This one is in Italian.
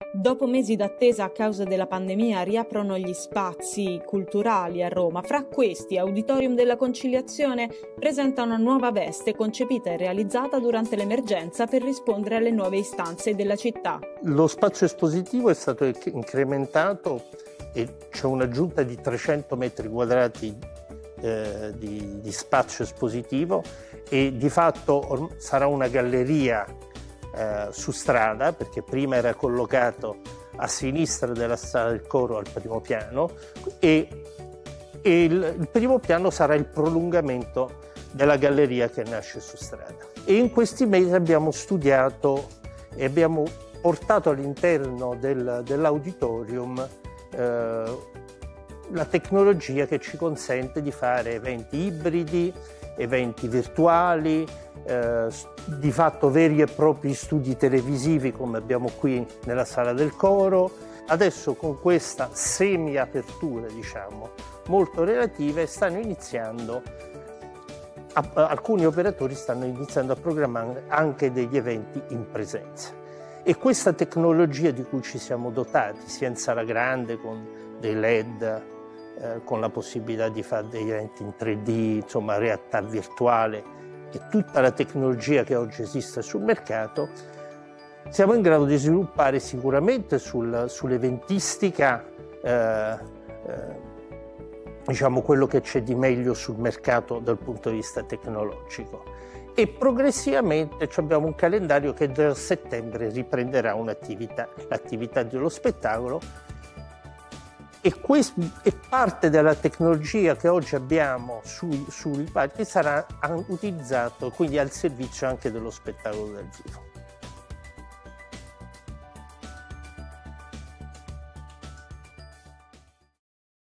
Dopo mesi d'attesa a causa della pandemia riaprono gli spazi culturali a Roma. Fra questi, Auditorium della Conciliazione presenta una nuova veste concepita e realizzata durante l'emergenza per rispondere alle nuove istanze della città. Lo spazio espositivo è stato incrementato e c'è un'aggiunta di 300 metri quadrati di spazio espositivo e di fatto sarà una galleria su strada, perché prima era collocato a sinistra della sala del coro al primo piano e il primo piano sarà il prolungamento della galleria che nasce su strada. E in questi mesi abbiamo studiato e abbiamo portato all'interno dell'auditorium la tecnologia che ci consente di fare eventi ibridi, eventi virtuali, di fatto veri e propri studi televisivi come abbiamo qui nella sala del coro. Adesso con questa semi-apertura, diciamo, molto relative, alcuni operatori stanno iniziando a programmare anche degli eventi in presenza. E questa tecnologia di cui ci siamo dotati, sia in sala grande con dei LED, con la possibilità di fare degli eventi in 3D, insomma realtà virtuale, e tutta la tecnologia che oggi esiste sul mercato, siamo in grado di sviluppare sicuramente sull'eventistica diciamo quello che c'è di meglio sul mercato dal punto di vista tecnologico. E progressivamente abbiamo un calendario che già a settembre riprenderà l'attività dello spettacolo, e parte della tecnologia che oggi abbiamo sui palchi sarà utilizzato quindi al servizio anche dello spettacolo dal vivo.